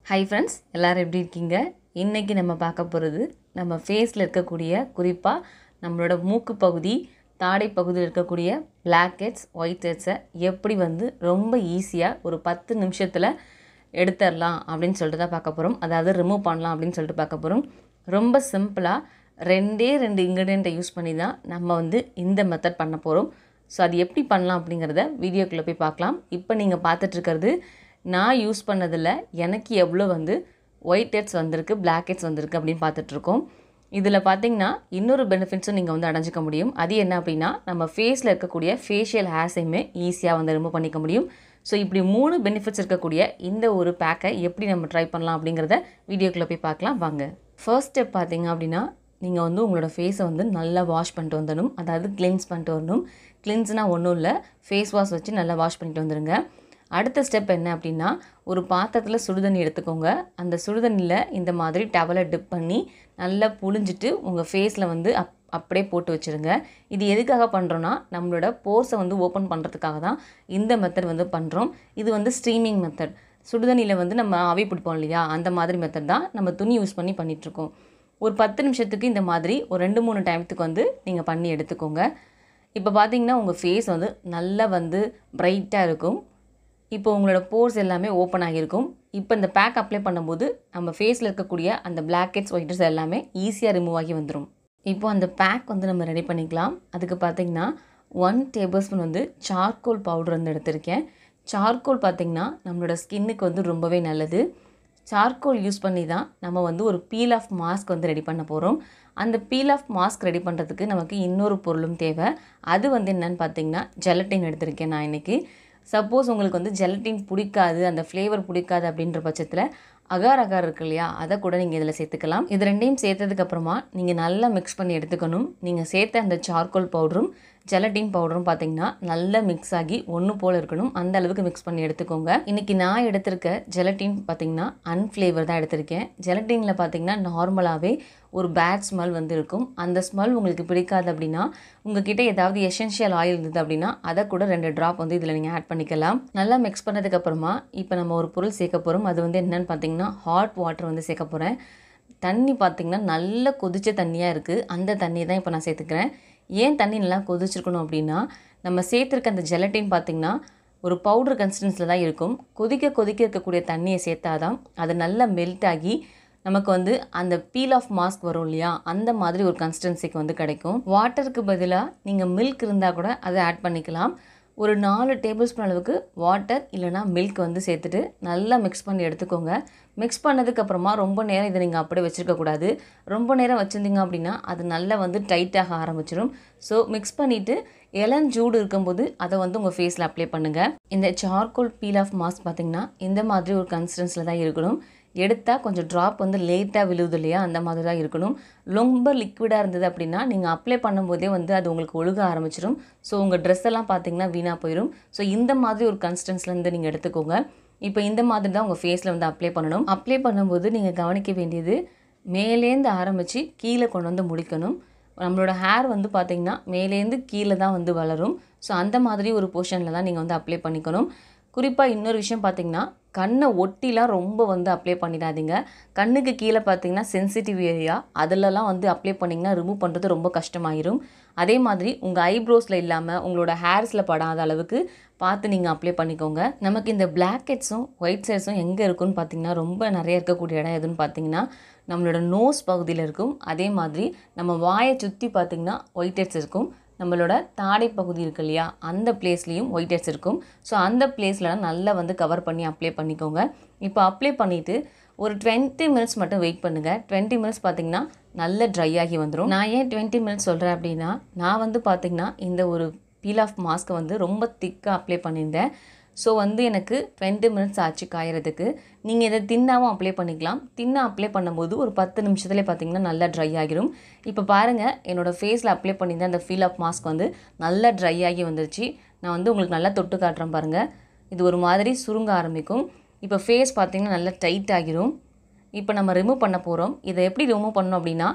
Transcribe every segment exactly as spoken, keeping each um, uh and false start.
Hi friends, எல்லாரும் எப்படி இருக்கீங்க? இன்னைக்கு நம்ம பார்க்க போறது நம்ம ஃபேஸ்ல இருக்கக்கூடிய குறிப்பா நம்மளோட மூக்கு பகுதி, தாடை பகுதியில் இருக்கக்கூடிய black heads, white heads எப்படி வந்து ரொம்ப ஈஸியா ஒரு பத்து நிமிஷத்துல எடுத்துறலாம் அப்படினு சொல்லிட்டு தான் பார்க்க போறோம். அதாவது ரிமூவ் பண்ணலாம் அப்படினு சொல்லிட்டு பார்க்க போறோம். ரொம்ப சிம்பிளா ரெண்டே ரெண்டு இன்கிரிடியன்ட் யூஸ் பண்ணி தான் நம்ம வந்து இந்த மெத்தட் பண்ண போறோம். சோ அது எப்படி பண்ணலாம் அப்படிங்கறத வீடியோக்குள்ள போய் பார்க்கலாம். இப்போ நீங்க பார்த்துட்டு இருக்கிறது நான் யூஸ் பண்ணதில்ல எனக்கு எவ்வளவு வந்து ஒயிட் ஹெட்ஸ் வந்திருக்கு black heads வந்திருக்கு அப்படினு பார்த்துட்டு இருக்கோம். இதுல பாத்தீங்கன்னா இன்னொரு பெனிஃபிட்ஸும் நீங்க வந்து அடைஞ்சிக்க முடியும். அது என்ன அப்படினா நம்ம ஃபேஸ்ல இருக்கக்கூடிய ஃபேஷியல் ஹேர்ஸையுமே ஈஸியா வந்து ரிமூவ் பண்ணிக்க முடியும். சோ இப்படி மூணு பெனிஃபிட்ஸ் இருக்கக்கூடிய இந்த ஒரு பேக்கை எப்படி நம்ம ட்ரை பண்ணலாம் அப்படிங்கறத வீடியோக்குள்ள போய் பார்க்கலாம் வாங்க. ஃபர்ஸ்ட் ஸ்டெப் பாத்தீங்க அப்படினா நீங்க வந்து உங்களோட ஃபேஸை வந்து நல்லா வாஷ் பண்ணிட்டு வந்துடணும். அதாவது கிளென்ஸ் பண்ணிட்டு வரணும். கிளென்ஸ்னா ஒண்ணும் இல்ல ஃபேஸ் வாஷ் வச்சு நல்லா வாஷ் பண்ணிட்டு வந்துருங்க. அடுத்த ஸ்டெப் என்ன அப்படினா ஒரு பாத்திரத்துல சுடு தண்ணி எடுத்துக்கோங்க. அந்த சுடு தண்ணில இந்த மாதிரி டவலை டிப் பண்ணி நல்லா புழிஞ்சிட்டு உங்க ஃபேஸ்ல வந்து அப் அப்படியே போட்டு வச்சிருங்க. இது எதுக்காக பண்றோம்னா நம்மளோட போர்ஸை வந்து ஓபன் பண்றதுக்காக தான் இந்த மெத்தட் வந்து பண்றோம். இது வந்து ஸ்ட்ரீமிங் மெத்தட். சுடு தண்ணில வந்து நம்ம ஆவி பிடிப்போம் இல்லையா அந்த மாதிரி மெத்தட் தான் நம்ம துணி யூஸ் பண்ணி பண்ணிட்டு இருக்கோம். ஒரு பத்து நிமிஷத்துக்கு இந்த மாதிரி ஒரு ரெண்டு மூணு டைம்த்துக்கு வந்து நீங்க பண்ணி எடுத்துக்கோங்க. இப்போ பாத்தீங்கன்னா உங்க ஃபேஸ் வந்து நல்லா வந்து பிரைட்டா இருக்கும். இப்போ உங்களோட போர்ஸ் எல்லாமே ஓபன் ஆகியிருக்கும். இப்போ இந்த பேக் அப்ளை பண்ணும்போது நம்ம ஃபேஸ்ல இருக்கக்கூடிய அந்த black heads white heads எல்லாமே ஈஸியா ரிமூவ் ஆகி வந்துரும். இப்போ அந்த பேக் வந்து நம்ம ரெடி பண்ணிக்கலாம். அதுக்கு பாத்தீங்கன்னா one டேபிள்ஸ்பூன் வந்து சார்கோல் பவுடர் வந்து எடுத்துர்க்கேன். சார்கோல் பாத்தீங்கன்னா நம்மளோட ஸ்கின்னுக்கு வந்து ரொம்பவே நல்லது. சார்கோல் யூஸ் பண்ணி தான் நம்ம வந்து ஒரு பீல் ஆஃப் மாஸ்க் வந்து ரெடி பண்ண போறோம். அந்த பீல் ஆஃப் மாஸ்க் ரெடி பண்றதுக்கு நமக்கு இன்னொரு பொருளும் தேவை. அது வந்து என்னன்னு பாத்தீங்கன்னா ஜெலட்டின் எடுத்துர்க்கேன் நான் இன்னைக்கு. சப்போஸ் உங்களுக்கு வந்து ஜெலட்டின் பிடிக்காது அந்த ஃப்ளேவர் பிடிக்காது அப்படின்ற பட்சத்துல அகார் அகார் இருக்கு இல்லையா அதை கூட நீங்க இதல சேர்த்துக்கலாம். இது ரெண்டையும் சேர்த்ததுக்கு அப்புறமா நீங்க நல்லா மிக்ஸ் பண்ணி எடுத்துக்கணும். நீங்க சேர்த்த அந்த சார்கோல் பவுடரும் ஜெலட்டின் பவுடரும் பாத்தீங்கன்னா நல்லா மிக்ஸ் ஆகி ஒண்ணு போல இருக்கணும். அந்த அளவுக்கு மிக்ஸ் பண்ணி எடுத்துக்கோங்க. இன்னைக்கு நான் எடுத்துர்க்க ஜெலட்டின் பாத்தீங்கன்னா அன்ஃப்ளேவர் தான் எடுத்துர்க்கேன். ஜெலட்டின்ல பாத்தீங்கன்னா நார்மலாவே ஒரு பேட் ஸ்மெல் வந்து இருக்கும். அந்த ஸ்மெல் உங்களுக்கு பிடிக்காது அப்படினா உங்ககிட்ட ஏதாவது எசென்ஷியல் ஆயில் இருந்தது அப்படினா அத கூட ரெண்டு டிராப் வந்து இதல நீங்க ஆட் பண்ணிக்கலாம். நல்லா மிக்ஸ் பண்ணதுக்கு அப்புறமா இப்போ நம்ம ஒரு பொருள் சேர்க்க போறோம். அது வந்து என்னன்னு பாத்தீங்கன்னா ஹாட் வாட்டர் வந்து சேர்க்க போறேன். தண்ணி பாத்தீங்கன்னா நல்ல கொதிச்ச தண்ணியா இருக்கு. அந்த தண்ணியை தான் இப்போ நான் சேர்த்துக்கிறேன். ஏன் தண்ணி நல்லா கொதிச்சிருக்கணும் அப்படினா நம்ம சேர்த்திருக்க அந்த ஜெலட்டின் பாத்தீங்கன்னா ஒரு பவுடர் கன்சிஸ்டன்சில தான் இருக்கும். கொதிக்க கொதிக்க இருக்கக்கூடிய தண்ணியை சேர்த்தாதான் அது நல்லா மெல்ட் ஆகி நமக்கு வந்து அந்த பீல் ஆஃப் மாஸ்க் வரும் இல்லையா அந்த மாதிரி ஒரு கன்சிஸ்டன்சிக்கு வந்து கிடைக்கும். வாட்டருக்கு பதிலா நீங்க மில்க் இருந்தா கூட அதை ஆட் பண்ணிக்கலாம். ஒரு நாலு டேபிள்ஸ்பூன் அளவுக்கு வாட்டர் இல்லனா மில்க் வந்து சேர்த்துட்டு நல்லா மிக்ஸ் பண்ணி எடுத்துக்கோங்க. மிக்ஸ் பண்ணதுக்கு அப்புறமா ரொம்ப நேரம் இத நீங்க அப்படியே வச்சிருக்க கூடாது. ரொம்ப நேரம் வச்சிருந்தீங்க அப்படினா அது நல்லா வந்து டைட் ஆக ஆரம்பிச்சிரும். சோ மிக்ஸ் பண்ணிட்டு இளஞ்சூடு இருக்கும்போது அத வந்து உங்க ஃபேஸ்ல அப்ளை பண்ணுங்க. இந்த சார்கோல் பீல் ஆஃப் மாஸ்க் பாத்தீங்கன்னா இந்த மாதிரி ஒரு கன்சிஸ்டன்சில தான் இருக்கணும். எடுத்தா கொஞ்சம் டிராப் வந்து லேட்டா விழுவுது இல்லையா அந்த மாதிரி தான் இருக்கணும். ரொம்ப லிக்விடா இருந்தது அப்படினா நீங்க அப்ளை பண்ணும்போதே வந்து அது உங்களுக்கு ஒழுக ஆரம்பிச்சிரும். சோ உங்க Dress எல்லாம் பாத்தீங்கன்னா வீணா போயிடும். சோ இந்த மாதிரி ஒரு கன்சிஸ்டன்சில இருந்து நீங்க எடுத்துக்கோங்க. இப்போ இந்த மாதிரி தான் உங்க ஃபேஸ்ல வந்து அப்ளை பண்ணனும். அப்ளை பண்ணும்போது நீங்க கவனிக்க வேண்டியது மேலேந்து ஆரம்பிச்சு கீழ கொண்டு வந்து முடிக்கணும். நம்மளோட ஹேர் வந்து பாத்தீங்கன்னா மேலேந்து கீழ தான் வந்து வளரும். சோ அந்த மாதிரி ஒரு பொசிஷன்ல தான் நீங்க வந்து அப்ளை பண்ணிக்கணும். குறிப்பா இன்னொரு விஷயம் பாத்தீங்கன்னா கண்ணை ஒட்டிலாம் ரொம்ப வந்து அப்ளை பண்ணிடாதீங்க. கண்ணுக்கு கீழ பாத்தீங்கன்னா சென்சிட்டிவ் ஏரியா அதெல்லாம் வந்து அப்ளை பண்ணீங்கன்னா ரிமூவ் பண்றது ரொம்ப கஷ்டமாயிரும். அதே மாதிரி உங்க ஐப்ரோஸ்ல இல்லாம உங்களோட ஹேர்ஸ்ல படாத அளவுக்கு பார்த்து நீங்க அப்ளை பண்ணிக்கோங்க. நமக்கு இந்த black headsம் white headsம் எங்க இருக்குன்னு பாத்தீங்கன்னா ரொம்ப நிறைய இருக்கக்கூடிய இடம் எதுன்னு பாத்தீங்கன்னா நம்மளோட நோஸ் பகுதியில இருக்கும். அதே மாதிரி நம்ம வாயை சுத்தி பாத்தீங்கன்னா white heads இருக்கும். நம்மளோட தாடை பகுதி இருக்கு இல்லையா அந்த பிளேஸ்லயும் white heads இருக்கும். சோ அந்த பிளேஸ்ல நல்லா வந்து கவர் பண்ணி அப்ளை பண்ணிக்கோங்க. இப்போ அப்ளை பண்ணிட்டு ஒரு twenty மினிட்ஸ் மட்டும் வெயிட் பண்ணுங்க. twenty மினிட்ஸ் பாத்தீங்கன்னா நல்ல ட்ரை ஆகி வந்துரும். நான் ஏன் twenty மினிட்ஸ் சொல்றேன் அப்படினா நான் வந்து பாத்தீங்கன்னா இந்த ஒரு பீல் ஆஃப் மாஸ்க் வந்து ரொம்ப திக்கா அப்ளை பண்ணிருந்தேன். சோ வந்து எனக்கு twenty மினிட்ஸ் ஆச்சு காயறதுக்கு. நீங்க இத தின்னாவும் அப்ளை பண்ணிக்கலாம். தின்னா அப்ளை பண்ணும்போது ஒரு பத்து நிமிஷத்திலே பாத்தீங்கன்னா நல்லா ட்ரை ஆகிரும். இப்போ பாருங்க என்னோட ஃபேஸ்ல அப்ளை பண்ணிருந்த அந்த பீல் ஆஃப் மாஸ்க் வந்து நல்லா ட்ரை ஆகி வந்துருச்சு. நான் வந்து உங்களுக்கு நல்லா தொட்டு காட்டுறேன் பாருங்க. இது ஒரு மாதிரி சுருங்க ஆரம்பிக்கும். இப்போ ஃபேஸ் பாத்தீங்கன்னா நல்லா டைட் ஆகிரும். இப்போ நம்ம ரிமூவ் பண்ண போறோம். இத எப்படி ரிமூவ் பண்ணனும் அப்படினா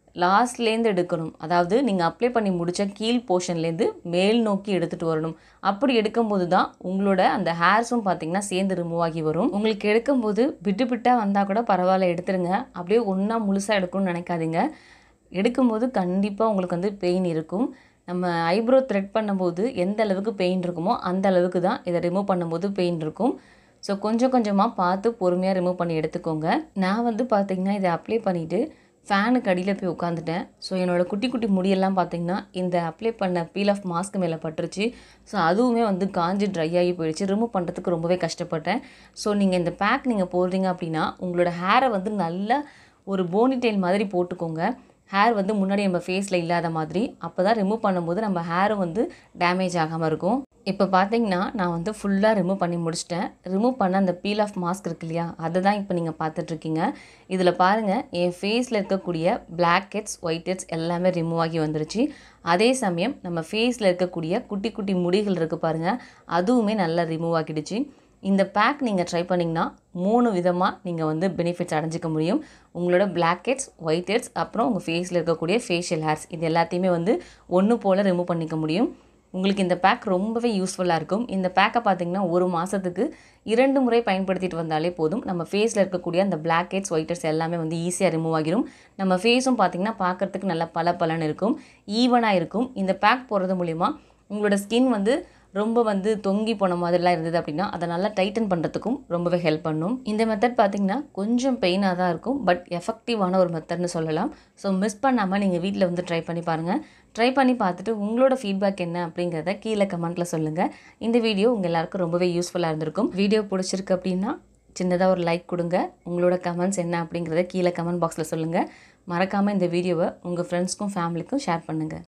லாஸ்ட்லேருந்து எடுக்கணும். அதாவது நீங்கள் அப்ளை பண்ணி முடித்த கீழ் போர்ஷன்லேருந்து மேல் நோக்கி எடுத்துகிட்டு வரணும். அப்படி எடுக்கும்போது தான் உங்களோட அந்த ஹேர்ஸும் பார்த்திங்கன்னா சேர்ந்து ரிமூவ் ஆகி வரும். உங்களுக்கு எடுக்கும்போது விட்டு விட்டால் வந்தால் கூட பரவாயில்ல, எடுத்துருங்க. அப்படியே ஒன்றா முழுசாக எடுக்கணும்னு நினைக்காதீங்க. எடுக்கும்போது கண்டிப்பாக உங்களுக்கு வந்து பெயின் இருக்கும். நம்ம ஐப்ரோ த்ரெட் பண்ணும்போது எந்த அளவுக்கு பெயின் இருக்குமோ அந்த அளவுக்கு தான் இதை ரிமூவ் பண்ணும்போது பெயின் இருக்கும். ஸோ கொஞ்சம் கொஞ்சமாக பார்த்து பொறுமையாக ரிமூவ் பண்ணி எடுத்துக்கோங்க. நான் வந்து பார்த்திங்கன்னா இதை அப்ளை பண்ணிவிட்டு ஃபேனுக்கு அடியில் போய் உட்காந்துட்டேன். ஸோ என்னோடய குட்டி குட்டி முடியெல்லாம் பார்த்திங்கன்னா இந்த அப்ளை பண்ண பீல் ஆஃப் மாஸ்க் மேலே பட்டுருச்சு. ஸோ அதுவுமே வந்து காஞ்சி ட்ரை ஆகி போயிடுச்சு. ரிமூவ் பண்ணுறதுக்கு ரொம்பவே கஷ்டப்பட்டேன். ஸோ நீங்கள் இந்த பேக் நீங்கள் போடுறீங்க அப்படின்னா உங்களோட ஹேரை வந்து நல்லா ஒரு போனி டெயில் மாதிரி போட்டுக்கோங்க. ஹேர் வந்து முன்னாடி நம்ம ஃபேஸில் இல்லாத மாதிரி. அப்போ தான் ரிமூவ் பண்ணும்போது நம்ம ஹேரும் வந்து டேமேஜ் ஆகாமல் இருக்கும். இப்போ பார்த்தீங்கன்னா நான் வந்து ஃபுல்லாக ரிமூவ் பண்ணி முடிச்சிட்டேன். ரிமூவ் பண்ண அந்த பீல் ஆஃப் மாஸ்க் இருக்கு இல்லையா, அதை தான் இப்போ நீங்கள் பார்த்துட்ருக்கீங்க. இதில் பாருங்கள், என் ஃபேஸில் இருக்கக்கூடிய பிளாக் ஹெட்ஸ் ஒயிட் ஹெட்ஸ் எல்லாமே ரிமூவ் ஆகி வந்துருச்சு. அதே சமயம் நம்ம ஃபேஸில் இருக்கக்கூடிய குட்டி குட்டி முடிகள் இருக்குது பாருங்கள், அதுவுமே நல்லா ரிமூவ் ஆகிடுச்சு. இந்த பேக் நீங்கள் ட்ரை பண்ணிங்கன்னா மூணு விதமாக நீங்கள் வந்து பெனிஃபிட்ஸ் அடைஞ்சிக்க முடியும். உங்களோட பிளாக் ஹெட்ஸ் ஒயிட் ஹெட்ஸ் அப்புறம் உங்கள் ஃபேஸில் இருக்கக்கூடிய ஃபேஷியல் ஹேர்ஸ் இது எல்லாத்தையுமே வந்து ஒன்று போல் ரிமூவ் பண்ணிக்க முடியும். உங்களுக்கு இந்த பேக் ரொம்பவே யூஸ்ஃபுல்லாக இருக்கும். இந்த பேக்கை பார்த்திங்கன்னா ஒரு மாதத்துக்கு இரண்டு முறை பயன்படுத்திட்டு வந்தாலே போதும். நம்ம ஃபேஸில் இருக்கக்கூடிய அந்த பிளாக் ஹெட்ஸ் ஒயிட் ஹெட்ஸ் எல்லாமே வந்து ஈஸியாக ரிமூவ் ஆகிடும். நம்ம ஃபேஸும் பார்த்திங்கன்னா பார்க்குறதுக்கு நல்லா பல பலன்னு இருக்கும், ஈவனாக இருக்கும். இந்த பேக் போடுறது மூலிமா உங்களோட ஸ்கின் வந்து ரொம்ப வந்து தொங்கி போன மாதிரிலாம் இருந்தது அப்படின்னா அதை நல்லா டைட்டன் பண்ணுறதுக்கும் ரொம்பவே ஹெல்ப் பண்ணும். இந்த மெத்தட் பார்த்திங்கன்னா கொஞ்சம் பெயினாக தான் இருக்கும், பட் எஃபெக்டிவான ஒரு மெத்தட்னு சொல்லலாம். ஸோ மிஸ் பண்ணாமல் நீங்கள் வீட்டில் வந்து ட்ரை பண்ணி பாருங்கள். ட்ரை பண்ணி பார்த்துட்டு உங்களோட ஃபீட்பேக் என்ன அப்படிங்கிறத கீழே கமெண்ட்டில் சொல்லுங்கள். இந்த வீடியோ உங்கள் எல்லாருக்கும் ரொம்பவே யூஸ்ஃபுல்லாக இருந்திருக்கும். வீடியோ பிடிச்சிருக்கு அப்படின்னா சின்னதாக ஒரு லைக் கொடுங்க. உங்களோட கமெண்ட்ஸ் என்ன அப்படிங்கிறத கீழே கமெண்ட் பாக்ஸில் சொல்லுங்கள். மறக்காமல் இந்த வீடியோவை உங்கள் ஃப்ரெண்ட்ஸ்க்கும் ஃபேமிலிக்கும் ஷேர் பண்ணுங்கள்.